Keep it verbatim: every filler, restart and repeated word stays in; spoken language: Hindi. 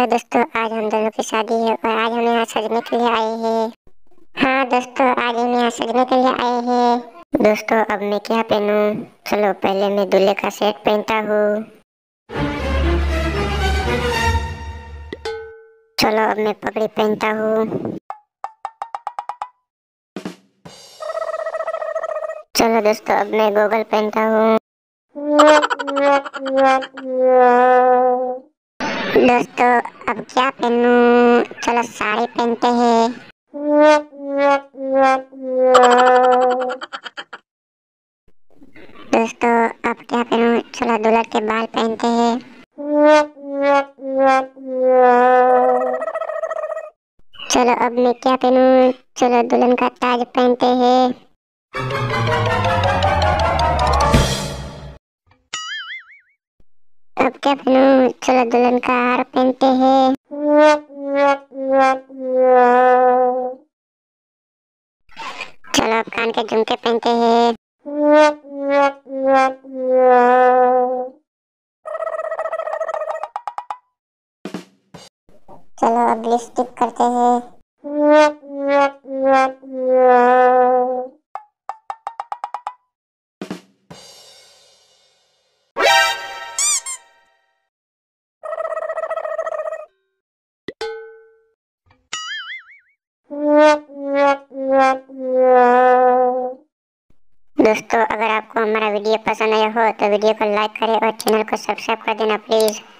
हेलो दोस्तों, आज हम दोनों की शादी है और आज हम यहाँ सजने के लिए आए हैं। हाँ दोस्तों, आज हम यहाँ सजने के लिए आए हैं। दोस्तों, अब मैं क्या पहनूं? चलो पहले मैं दूल्हे का सेट पहनता हूँ। चलो अब मैं पगड़ी पहनता हूँ। चलो दोस्तों, अब मैं गोगल पहनता हूँ। दोस्तों, अब क्या पहनूं? चलो साड़ी पहनते हैं। दोस्तों, अब क्या पहनूं? चलो दूल्हा के बाल पहनते हैं। चलो अब मैं क्या पहनूं? चलो दुल्हन का ताज पहनते हैं। अब क्या पहनूं? चलो दुल्हन का हार पहनते हैं। चलो अब कान के झुमके पहनते हैं। चलो अब लिपस्टिक करते हैं। दोस्तों, अगर आपको हमारा वीडियो पसंद आया हो तो वीडियो को लाइक करें और चैनल को सब्सक्राइब कर देना प्लीज।